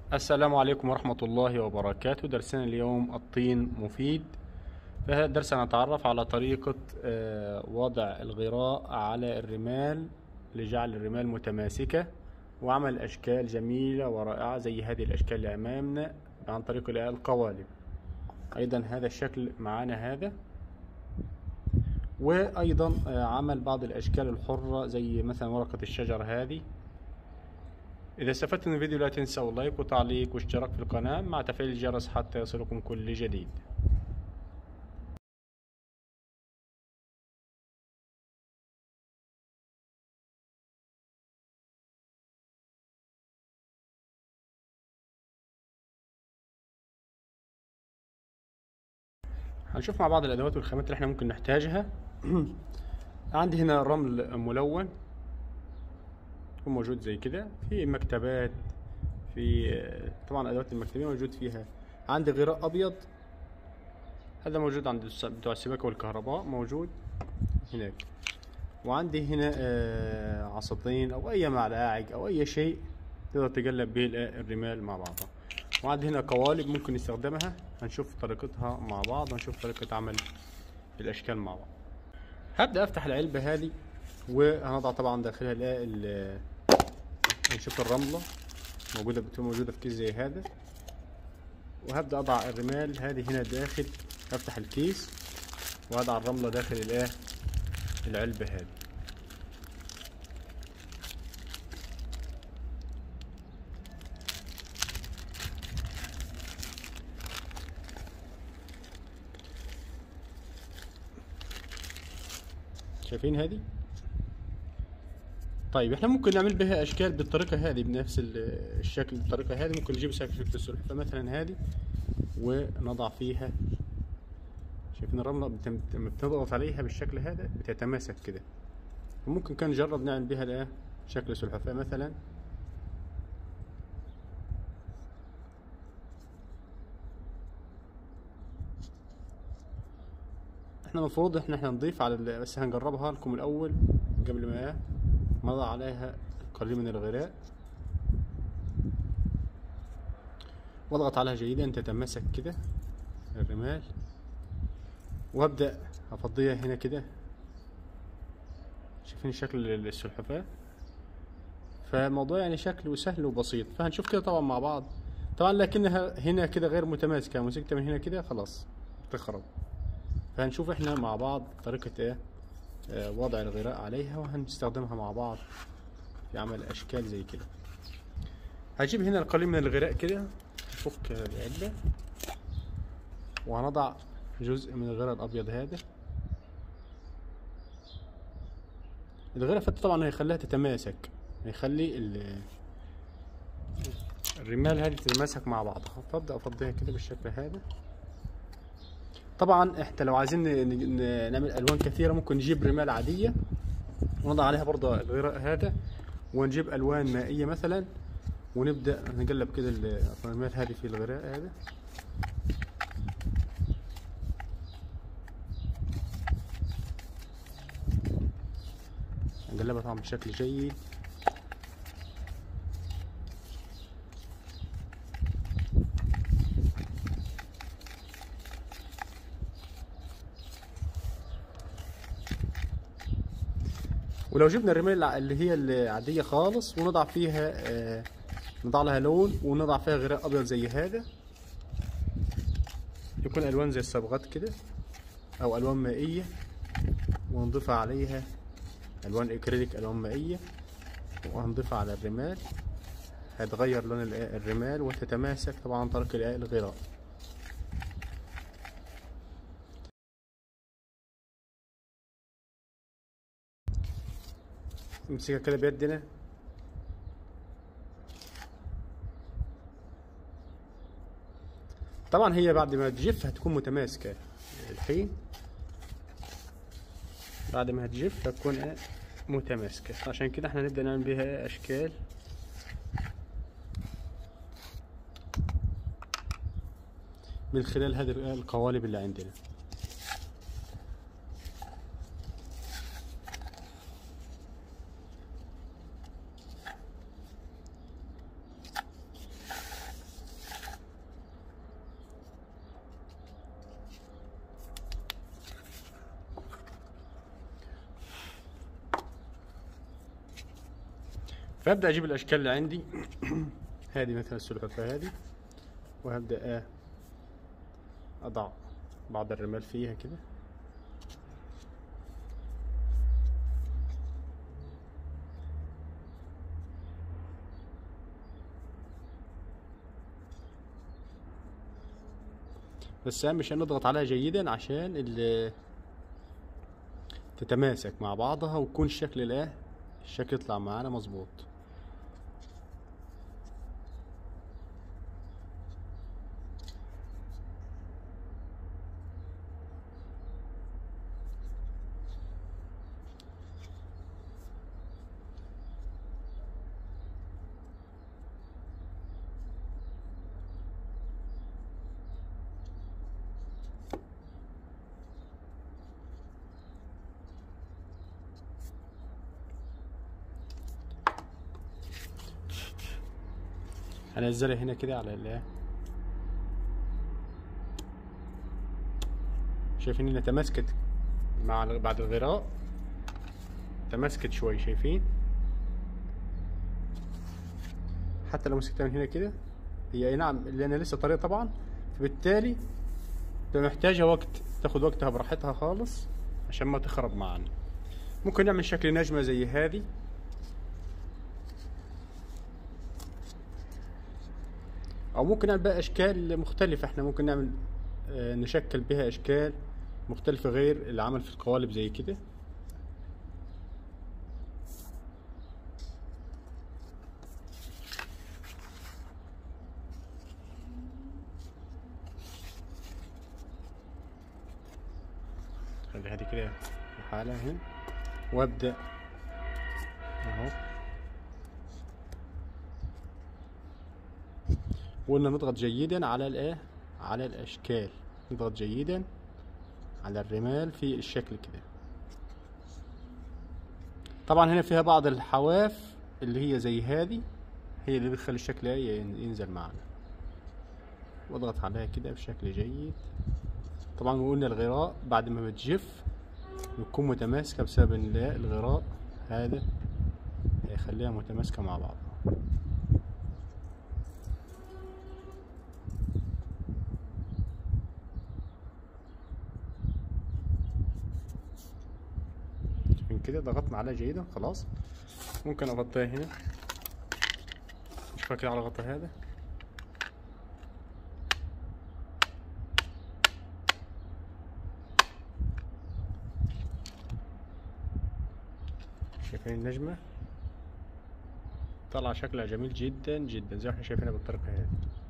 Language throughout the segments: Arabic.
السلام عليكم ورحمة الله وبركاته. درسنا اليوم الطين مفيد. في هذا الدرس نتعرف على طريقة وضع الغراء على الرمال لجعل الرمال متماسكة وعمل أشكال جميلة ورائعة زي هذه الأشكال اللي أمامنا عن طريق القوالب. أيضا هذا الشكل معانا هذا، وأيضا عمل بعض الأشكال الحرة زي مثلا ورقة الشجر هذه. إذا استفدت من الفيديو لا تنسوا اللايك وتعليق واشتراك في القناة مع تفعيل الجرس حتى يصلكم كل جديد. هنشوف مع بعض الأدوات والخامات اللي احنا ممكن نحتاجها. عندي هنا رمل ملون يكون موجود زي كده في مكتبات، في طبعا أدوات المكتبية موجود فيها. عندي غراء أبيض، هذا موجود عند بتوع السباكة والكهرباء، موجود هناك. وعندي هنا عصاطين أو أي معلقة أو أي شيء تقدر تقلب به الرمال مع بعضها. وعندي هنا قوالب ممكن نستخدمها، هنشوف طريقتها مع بعض، هنشوف طريقة عمل الأشكال مع بعض. هبدأ أفتح العلبة هذه وهنضع طبعا داخلها هنشوف الرملة بتكون موجودة في كيس زي هذا، وهبدأ أضع الرمال هذه هنا داخل. أفتح الكيس وأضع الرملة داخل العلبة هذه. شايفين هذه؟ طيب احنا ممكن نعمل بها اشكال بالطريقه هذه بنفس الشكل. بالطريقه هذه ممكن نجيب شكل السلحفاه مثلا هذه ونضع فيها. شايفين الرمله لما بتضغط عليها بالشكل هذا بتتماسك كده. وممكن كان نجرب نعمل بها شكل سلحفاه مثلا. احنا المفروض احنا نضيف على بس هنجربها لكم الاول قبل ما نضع عليها قليل من الغراء، واضغط عليها جيدا تتماسك كده الرمال، وابدأ افضيها هنا كده. شايفين شكل السلحفاة؟ فالموضوع يعني شكله سهل وبسيط. فهنشوف كده طبعا مع بعض. طبعا لكنها هنا كده غير متماسكة، مسكتها من هنا كده خلاص تخرب. فهنشوف احنا مع بعض طريقة وضع الغراء عليها، وهنستخدمها مع بعض في عمل اشكال زي كده. هجيب هنا القليل من الغراء كده، نفك العلبة وهنضع جزء من الغراء الابيض هذا. الغراء فات طبعا هيخليها تتماسك، هيخلي الرمال هذه تتماسك مع بعضها. فابدأ افضيها كده بالشكل هذا. طبعا احنا لو عايزين نعمل الوان كثيره ممكن نجيب رمال عاديه ونضع عليها برضه الغراء هذا، ونجيب الوان مائيه مثلا ونبدا نقلب كده الرمال هذه في الغراء هذا. نقلبها طبعا بشكل جيد. ولو جبنا الرمال اللي هي العاديه خالص ونضع فيها نضع لها لون ونضع فيها غراء ابيض زي هذا، يكون الوان زي الصبغات كده او الوان مائيه، ونضيف عليها الوان اكريليك الوان مائيه وهنضيفها على الرمال، هتغير لون الرمال وتتماسك طبعا عن طريق الغراء. نمسكها كده بيدنا. طبعا هي بعد ما تجف هتكون متماسكة. الحين بعد ما هتجف هتكون متماسكة، عشان كده احنا نبدأ نعمل بيها اشكال من خلال هذه القوالب اللي عندنا. فابدا اجيب الاشكال اللي عندي. هذه مثلا السلحفاه هذه، وهبدا اضع بعض الرمال فيها كده. بس اهم شيء نضغط عليها جيدا عشان تتماسك مع بعضها، ويكون الشكل يطلع معانا مظبوط. هنزلها هنا كده على شايفين انها تماسكت بعد الغراء، تماسكت شوي. شايفين حتى لو مسكتها من هنا كده، هي اي نعم لان لسه طريه طبعا، فبالتالي بتبقى محتاجه وقت، تاخد وقتها براحتها خالص عشان ما تخرب معانا. ممكن نعمل شكل نجمه زي هذه، او ممكن نعمل بقى اشكال مختلفه. احنا ممكن نعمل نشكل بها اشكال مختلفه غير العمل في القوالب زي كده. خلي هذه كده لحالها هنا، وابدا اهو. وقلنا نضغط جيدا على الاشكال، نضغط جيدا على الرمال في الشكل كده. طبعا هنا فيها بعض الحواف اللي هي زي هذه، هي اللي بتخلي الشكل ينزل معنا. واضغط عليها كده بشكل جيد. طبعا قلنا الغراء بعد ما بتجف بتكون متماسكة بسبب ان الغراء هذا هيخليها متماسكة مع بعض. من كده ضغطنا عليها جيدا خلاص. ممكن اغطيها هنا، نشوفها كده على الغطاء هذا. شايفين النجمة طلع شكلها جميل جدا جدا زي ما احنا شايفينها بالطريقة هذه.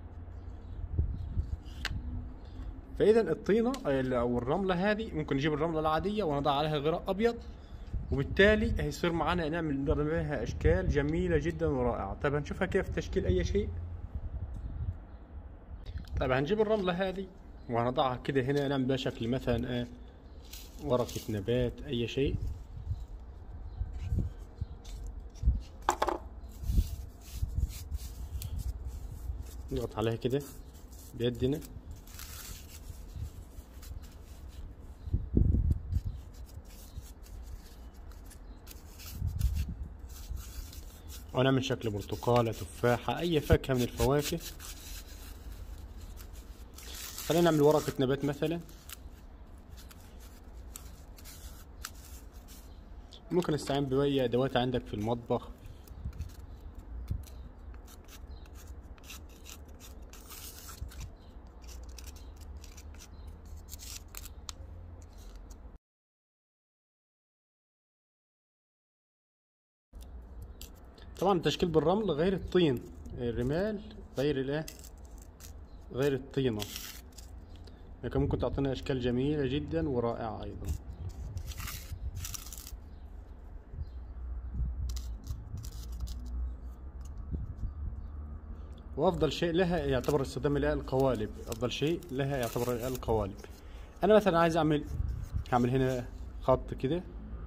فاذا الطينة او الرملة هذه ممكن نجيب الرملة العادية ونضع عليها غراء ابيض، وبالتالي هيصير معانا نقدر نعمل لها اشكال جميلة جدا ورائعة. طيب هنشوفها كيف تشكيل اي شيء. طيب هنجيب الرملة هذه وهنضعها كده هنا، نعمل بها شكل مثلا ورقة نبات اي شيء. نضغط عليها كده بيدنا، ونعمل شكل برتقالة، تفاحة، اي فاكهة من الفواكه. خلينا نعمل ورقة نبات مثلا. ممكن نستعين بأي ادوات عندك في المطبخ. طبعا التشكيل بالرمل غير الطين، الرمال غير الطينة، لكن ممكن تعطينا اشكال جميلة جدا ورائعة ايضا. وافضل شيء لها يعتبر استخدام القوالب، افضل شيء لها يعتبر القوالب. انا مثلا عايز هعمل هنا خط كده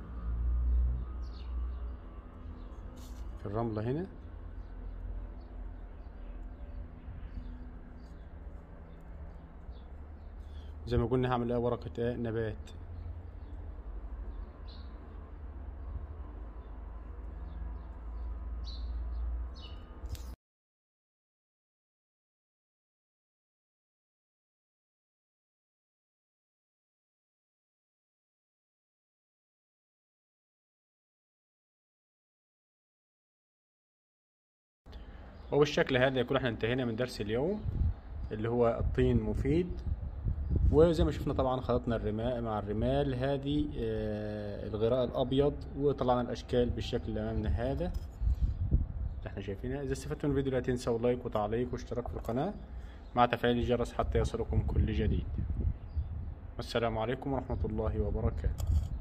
في الرملة هنا، زي ما قلنا هعمل ورقة نبات. وبالشكل هذا يكون احنا انتهينا من درس اليوم اللي هو الطين مفيد. وزي ما شفنا طبعا خلطنا الرمال مع الرمال هذه الغراء الابيض، وطلعنا الاشكال بالشكل اللي امامنا هذا اللي احنا شايفينها. اذا استفدتوا من الفيديو لا تنسوا لايك وتعليق واشتراك في القناة مع تفعيل الجرس حتى يصلكم كل جديد. والسلام عليكم ورحمة الله وبركاته.